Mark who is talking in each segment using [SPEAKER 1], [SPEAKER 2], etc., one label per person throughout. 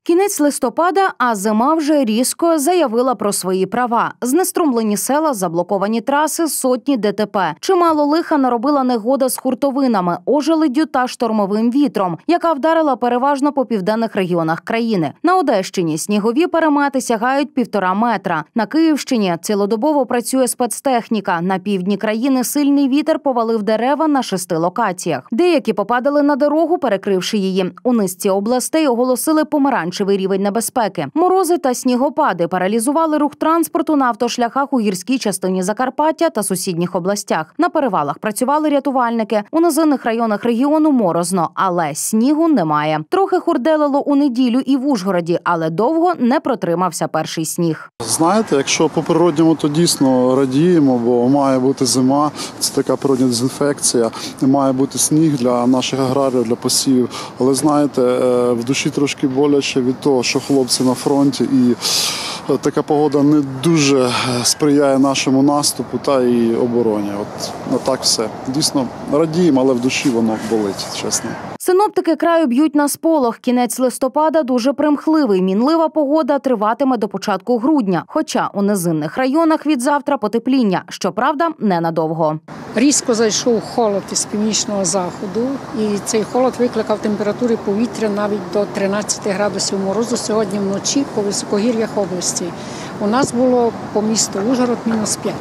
[SPEAKER 1] Кінець листопада, а зима вже різко заявила про свої права. Знеструмлені села, заблоковані траси, сотні ДТП. Чимало лиха наробила негода з хуртовинами, ожеледдю та штормовим вітром, яка вдарила переважно по південних регіонах країни. На Одещині снігові перемети сягають 1,5 метра. На Київщині цілодобово працює спецтехніка. На півдні країни сильний вітер повалив дерева на 6 локаціях. Деякі попадали на дорогу, перекривши її. У низці областей оголосили помаранчевий рівень небезпеки. Морози та снігопади паралізували рух транспорту на автошляхах у гірській частині Закарпаття та сусідніх областях. На перевалах працювали рятувальники. У низинних районах регіону морозно, але снігу немає. Трохи хурделило у неділю і в Ужгороді, але довго не протримався перший сніг.
[SPEAKER 2] Знаєте, якщо по природньому, то дійсно радіємо, бо має бути зима, це така природня дезінфекція, має бути сніг для наших аграріїв, для посівів. Але знаєте, в душі трошки боляче від того, що хлопці на фронті, і така погода не дуже сприяє нашому наступу та і обороні. От так все. Дійсно радіємо, але в душі воно болить, чесно.
[SPEAKER 1] Синоптики краю б'ють на сполох. Кінець листопада дуже примхливий. Мінлива погода триватиме до початку грудня. Хоча у низинних районах від завтра потепління. Щоправда, ненадовго.
[SPEAKER 3] Різко зайшов холод із північного заходу. І цей холод викликав температури повітря навіть до 13 градусів морозу сьогодні вночі по високогір'ях області. У нас було по місту Ужгород -5.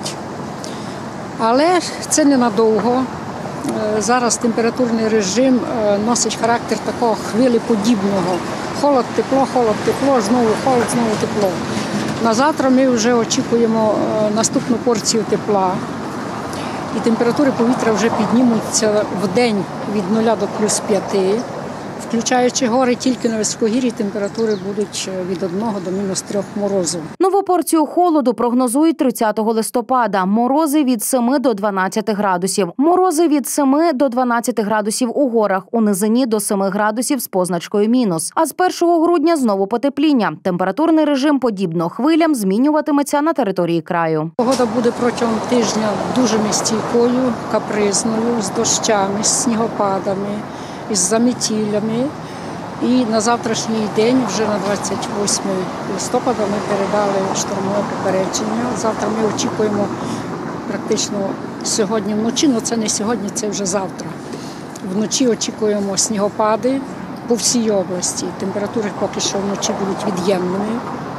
[SPEAKER 3] Але це ненадовго. Зараз температурний режим носить характер такого хвилеподібного. Холод-тепло, знову холод, знову тепло. На завтра ми вже очікуємо наступну порцію тепла. І температури повітря вже піднімуться в день від 0 до +5. Включаючи гори, тільки на високогір'ї температури будуть від 1 до -3 морозу.
[SPEAKER 1] Нову порцію холоду прогнозують 30 листопада. Морози від 7 до 12 градусів. Морози від 7 до 12 градусів у горах. У низині до 7 градусів з позначкою мінус. А з 1 грудня знову потепління. Температурний режим подібно хвилям змінюватиметься на території краю.
[SPEAKER 3] Погода буде протягом тижня дуже нестійкою, капризною, з дощами, з снігопадами, із заметілями. І на завтрашній день, вже на 28 листопада, ми передали штормове попередження. Завтра ми очікуємо практично сьогодні вночі, але це не сьогодні, це вже завтра. Вночі очікуємо снігопади по всій області. Температури поки що вночі будуть від'ємними.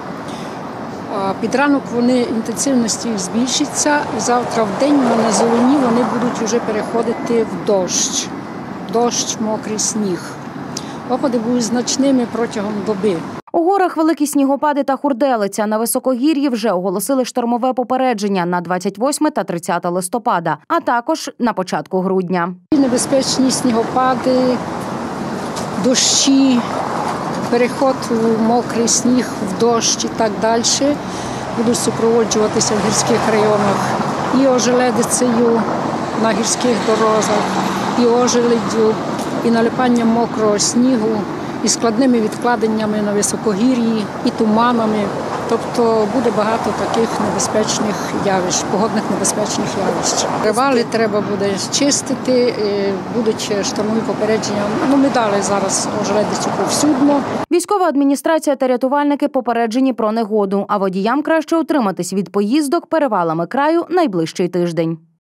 [SPEAKER 3] А під ранок вони інтенсивності збільшаться, і завтра в день на низовині вони будуть вже переходити в дощ. Дощ, мокрий сніг. Опади будуть значними протягом доби.
[SPEAKER 1] У горах великі снігопади та хурделиця. На високогір'ї вже оголосили штормове попередження на 28 та 30 листопада, а також на початку грудня.
[SPEAKER 3] Небезпечні снігопади, дощі, переход у мокрий сніг, в дощ і так далі будуть супроводжуватися в гірських районах і ожеледицею на гірських дорогах, і ожеледдю, і налипанням мокрого снігу, і складними відкладеннями на високогір'ї, і туманами. Тобто буде багато таких небезпечних явищ, погодних небезпечних явищ. Перевали треба буде чистити, будуть штормові попередження. Ми дали зараз ожеледицю повсюдно.
[SPEAKER 1] Військова адміністрація та рятувальники попереджені про негоду, а водіям краще утриматись від поїздок перевалами краю найближчий тиждень.